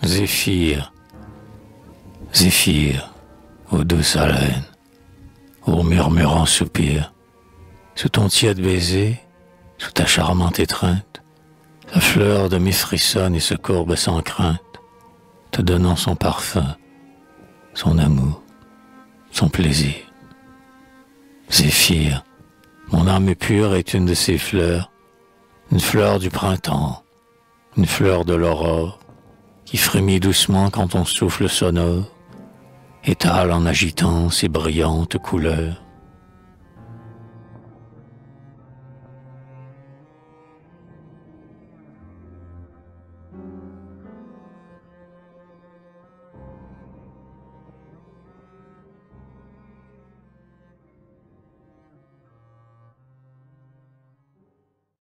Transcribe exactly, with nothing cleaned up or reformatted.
Zéphyr, Zéphyr, ô douce haleine, ô murmurant soupir, sous ton tiède baiser, sous ta charmante étreinte, sa fleur de mi frissonne et se courbe sans crainte, te donnant son parfum, son amour, son plaisir. Zéphyr, mon âme pure est une de ces fleurs, une fleur du printemps, une fleur de l'aurore, qui frémit doucement quand ton souffle sonore étale en agitant ses brillantes couleurs.